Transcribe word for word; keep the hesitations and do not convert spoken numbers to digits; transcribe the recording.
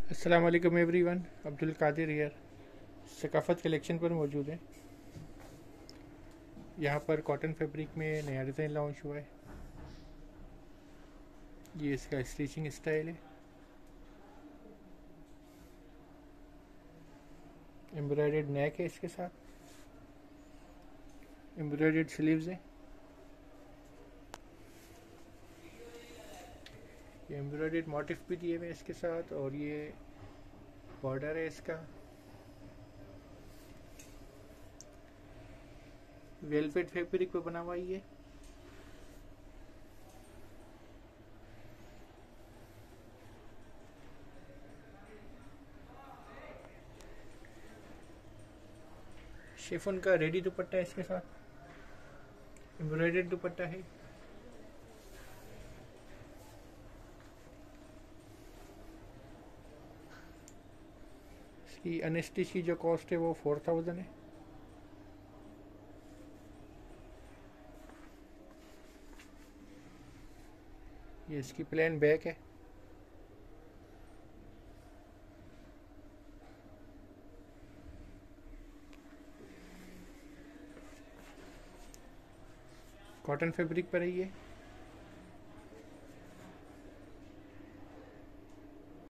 अस्सलाम वालेकुम everyone. Abdul Qadir here. Saqafat collection पर मौजूद है। यहाँ पर कॉटन फैब्रिक में नया डिज़ाइन लॉन्च हुआ है। ये इसका स्टिचिंग स्टाइल है। एम्ब्रॉयडर्ड नेक है, इसके साथ एम्ब्रॉयडर्ड स्लीव्स है। ये एम्ब्रॉयडर्ड मोटिफ भी दिए हुए हैं इसके साथ, और ये बॉर्डर है इसका। वेलवेट फैब्रिक पे बना हुआ ये। शिफॉन का रेडी दुपट्टा है इसके साथ। एम्ब्रॉयडर्ड दुपट्टा है। इसकी अनस्टिच की जो कॉस्ट है वो फोर थाउजेंड है। ये इसकी प्लेन बैक है। कॉटन फैब्रिक पर है ये।